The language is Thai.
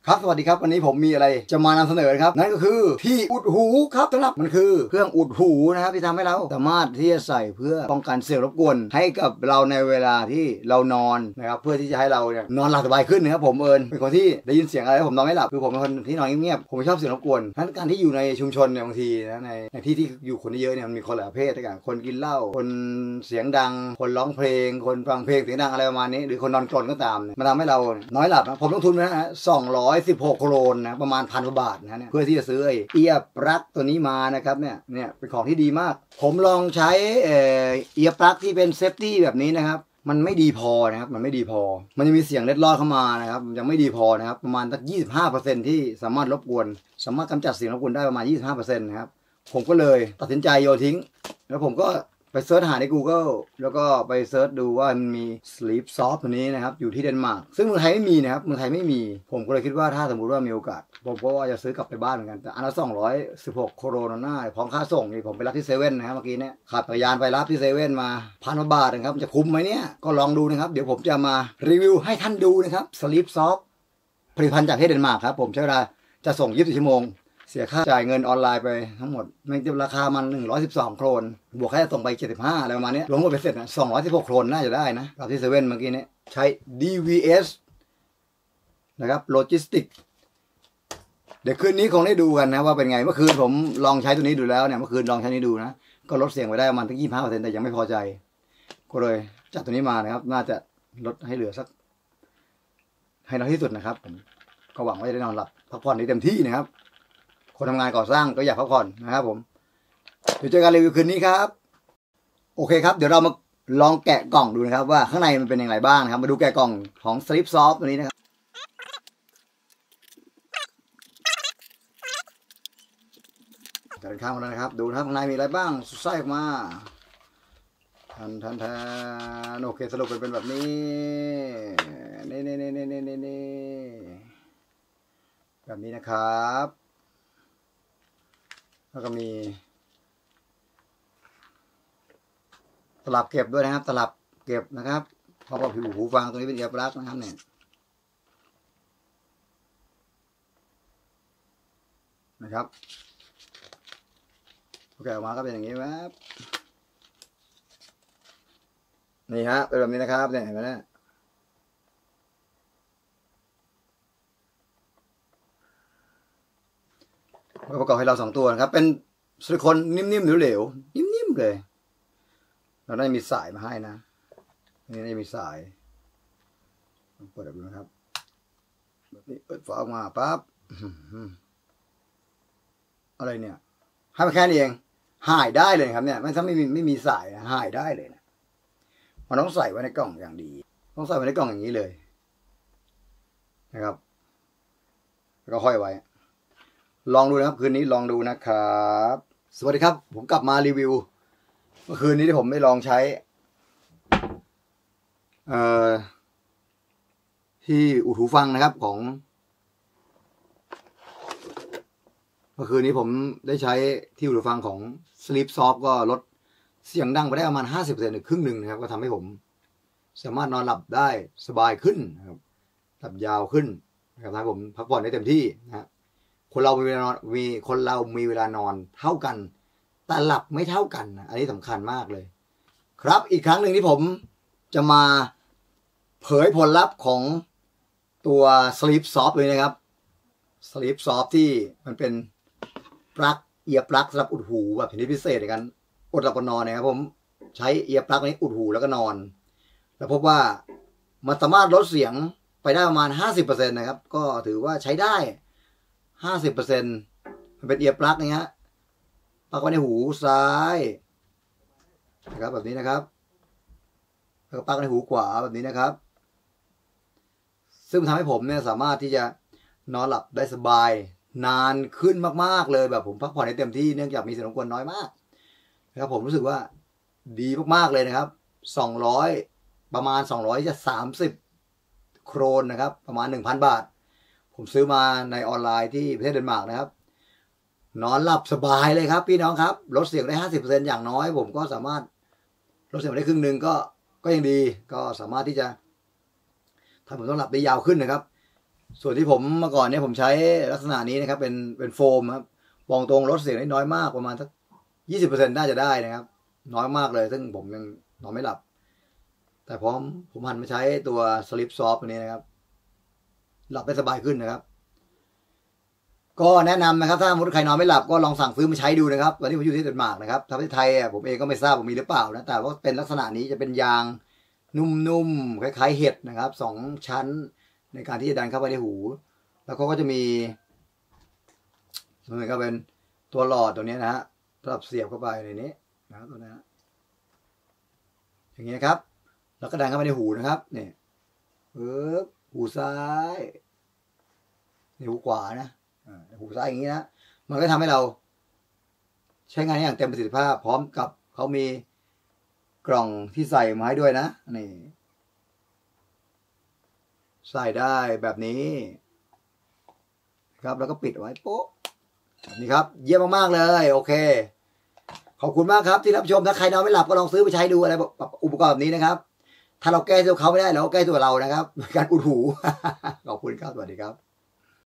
ครับสวัสดีครับวันนี้ผมมีอะไรจะมานำเสนอครับนั่นก็คือที่อุดหูครับสำหรับมันคือเครื่องอุดหูนะครับที่ทำให้เราสามารถที่จะใส่เพื่อป้องกันเสียงรบกวนให้กับเราในเวลาที่เรานอนนะครับเพื่อที่จะให้เราเนี่ยนอนหลับสบายขึ้นนะครับผมเป็นคนที่ได้ยินเสียงอะไรผมนอนไม่หลับคือผมเป็นคนที่นอนเงียบๆผมไม่ชอบเสียงรบกวนทั้งการที่อยู่ในชุมชนเนี่ยบางทีนะในที่ที่อยู่คนเยอะเนี่ยมันมีคนหลายประเภทด้วยกันคนกินเหล้าคนเสียงดังคนร้องเพลงคนฟังเพลงเสียงดังอะไรประมาณนี้หรือคนนอนกรนก็ตามมันทำให้เราน้อยหลับนะผมลงทุนนะ216 โครนนะประมาณ1,000 กว่าบาทนะเนี่ยเพื่อที่จะซื้อไอ้เอียร์ปลั๊กตัวนี้มานะครับเนี่ยเป็นของที่ดีมากผมลองใช้เอียร์ปลั๊กที่เป็นเซฟตี้แบบนี้นะครับมันไม่ดีพอนะครับมันไม่ดีพอมันจะมีเสียงเล็ดลอดเข้ามานะครับยังไม่ดีพอนะครับประมาณสัก 25% ที่สามารถรบกวนสามารถกำจัดเสียงรบกวนได้ประมาณ 25% นะครับผมก็เลยตัดสินใจโยนทิ้งแล้วผมก็ไปเซิร์ชหาใน Google แล้วก็ไปเซิร์ชดูว่ามันมี Sleep Soft ตัวนี้นะครับอยู่ที่เดนมาร์กซึ่งเมืองไทยไม่มีนะครับเมืองไทยไม่มีผมก็เลยคิดว่าถ้าสมมุติว่ามีโอกาสผมก็ว่าจะซื้อกลับไปบ้านเหมือนกันแต่อันละ216 โคโรนาพร้อมค่าส่งนี่ผมไปรับที่เซเว่นนะครับเมื่อกี้เนี่ยขับจักรยานไปรับที่เซเว่นมา1,000 บาทนะครับจะคุ้มไหมเนี่ยก็ลองดูนะครับเดี๋ยวผมจะมารีวิวให้ท่านดูนะครับ Sleep Soft ผลิตภัณฑ์จากประเทศเดนมาร์กครับผมใช้เวลาจะส่ง24 ชั่วโมงเสียค่าจ่ายเงินออนไลน์ไปทั้งหมดมันจะราคามัน112 โครนบวกแค่ส่งไป75อะไรประมาณนี้รวมหมดไปเสร็จนะ216 โครนน่าจะได้นะกับที่เซเว่นเมื่อกี้นี้ใช้ DVS นะครับโลจิสติกเดี๋ยวคืนนี้คงได้ดูกันนะว่าเป็นไงเมื่อคืนผมลองใช้ตัวนี้ดูแล้วเนี่ยเมื่อคืนลองใช้นี้ดูนะก็ลดเสียงไปได้ประมาณถึง 25% แต่ยังไม่พอใจก็เลยจัดตัวนี้มานะครับน่าจะลดให้เหลือสักให้น้อยที่สุดนะครับผมก็หวังว่าจะได้นอนหลับพักผ่อนได้เต็มที่นะครับคนทำงานก่อสร้างก็อยากพักผ่อนนะครับผมเดี๋ยวเจอกันรีวิวคืนนี้ครับโอเคครับเดี๋ยวเรามาลองแกะกล่องดูนะครับว่าข้างในมันเป็นอย่างไรบ้างนะครับมาดูแกะกล่องของ Sleep Soft ตัวนี้นะครับเดินข้างมาแล้วนะครับดูนะครับข้างในมีอะไรบ้างไส้ออกมาทันโอเคสรุปเป็นแบบนี้นี่แบบนี้นะครับแล้วก็มีตลับเก็บด้วยนะครับตลับเก็บนะครับเพราะว่าผิวหูฟังตัวนี้เป็นเอียร์ปลั๊กนะครับเนี่ยนะครับโอเคออกมาก็เป็นอย่างนี้ครับนี่ฮะเป็นแบบนี้นะครับเนี่ยเห็นไหมเนี่ยประกอบให้เรา2 ตัวนะครับเป็นซิลิโคนนิ่มๆเหลวๆนิ่มๆเลยเราได้มีสายมาให้นะนี่ได้มีสายเปิดดูนะครับแบบนี้เปิดฝาออกมาปั๊บอะไรเนี่ยให้มาแค่นี้เองหายได้เลยครับเนี่ยถ้าไม่มีสายหายได้เลยนะมันต้องใส่ไว้ในกล่องอย่างดีต้องใส่ไว้ในกล่องอย่างนี้เลยนะครับแล้วก็ห้อยไว้ลองดูนะครับคืนนี้ลองดูนะครับสวัสดีครับผมกลับมารีวิวเมื่อคืนนี้ที่ผมได้ลองใช้ที่อุดหูฟังนะครับของเมื่อคืนนี้ผมได้ใช้ที่อุดหูฟังของ Sleep Soft ก็ลดเสียงดังไปได้ประมาณ 50% หรือครึ่งหนึ่งนะครับก็ทำให้ผมสามารถนอนหลับได้สบายขึ้นนะครับหลับยาวขึ้นนะครับทำให้ผมพักผ่อนได้เต็มที่นะครับคนเรามีเวลานอนเท่ากันแต่หลับไม่เท่ากันนะอันนี้สำคัญมากเลยครับอีกครั้งหนึ่งที่ผมจะมาเผยผลลัพธ์ของตัว Sleep Soft เลยนะครับ Sleep Soft ที่มันเป็นปลั๊กเอียร์ปลั๊กสำหรับอุดหูแบบชนิดพิเศษในการอดหลับอดนอนนะครับผมใช้เอียร์ปลั๊กนี้อุดหูแล้วก็นอนแล้วพบว่ามันสามารถลดเสียงไปได้ประมาณ 50% นะครับก็ถือว่าใช้ได้50% มันเป็นเอียร์ปลั๊กนะฮะปลั๊กไว้ในหูซ้ายนะครับแบบนี้นะครับแล้วก็ปลั๊กในหูขวาแบบนี้นะครับซึ่งทำให้ผมเนี่ยสามารถที่จะนอนหลับได้สบายนานขึ้นมากๆเลยแบบผมพักผ่อนได้เต็มที่เนื่องจากมีเสียงรบกวนน้อยมากนะครับผมรู้สึกว่าดีมากๆเลยนะครับ200ประมาณ230 โครนนะครับประมาณ 1,000 บาทผมซื้อมาในออนไลน์ที่ประเทศเดนมาร์กนะครับนอนหลับสบายเลยครับพี่น้องครับลดเสียงได้ 50% อย่างน้อยผมก็สามารถลดเสียงได้ครึ่งหนึ่งก็ยังดีก็สามารถที่จะทำให้ผมต้องหลับได้ยาวขึ้นนะครับส่วนที่ผมเมื่อก่อนเนี่ยผมใช้ลักษณะนี้นะครับเป็นโฟมครับบอกตรงลดเสียงได้น้อยมากประมาณสัก20%น่าจะได้นะครับน้อยมากเลยซึ่งผมยังนอนไม่หลับแต่พอผมหันมาใช้ตัวสลิปซอฟต์ตัวนี้นะครับหลับได้สบายขึ้นนะครับก็แนะนำนะครับถ้าสมมติใครนอนไม่หลับก็ลองสั่งซื้อมาใช้ดูนะครับตอนนี้ผมอยู่ที่เดนมาร์กนะครับที่ไทยผมเองก็ไม่ทราบว่ามีหรือเปล่านะแต่ว่าเป็นลักษณะนี้จะเป็นยางนุ่มๆคล้ายๆเห็ดนะครับ2 ชั้นในการที่จะดันเข้าไปในหูแล้วเขาก็จะมีเหมือนกับเป็นตัวหลอดตัวนี้นะฮะสำหรับเสียบเข้าไปในนี้นะครับตัวนี้อย่างเงี้ยครับแล้วก็ดันเข้าไปในหูนะครับเนี่ยหูซ้ายในหูขวานะหูซ้ายอย่างนี้นะมันก็ทำให้เราใช้งานได้อย่างเต็มประสิทธิภาพพร้อมกับเขามีกล่องที่ใส่มาให้ด้วยนะนี่ใส่ได้แบบนี้ครับแล้วก็ปิดไว้โป๊ะนี่ครับเยี่ยมมากๆเลยโอเคขอบคุณมากครับที่รับชมถ้าใครนอนไม่หลับก็ลองซื้อไปใช้ดูอะไรอุปกรณ์แบบนี้นะครับถ้าเราแก้ตัวเขาไม่ได้เราก็แก้ตัวเรานะครับการอุดหูขอบคุณครับสวัสดีครับ